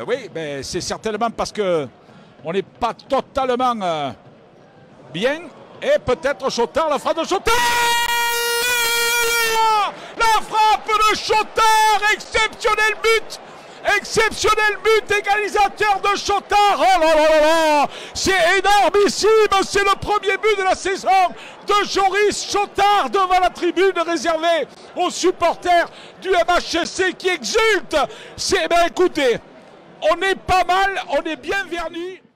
Oui, mais c'est certainement parce que on n'est pas totalement bien. Et peut-être Chotard, la frappe de Chotard! La frappe de Chotard! Exceptionnel but! Exceptionnel but, égalisateur de Chotard. Oh là là là là, c'est énormissime. C'est le premier but de la saison de Joris Chotard devant la tribune réservée aux supporters du MHSC qui exultent. Écoutez, on est pas mal, on est bien vernis.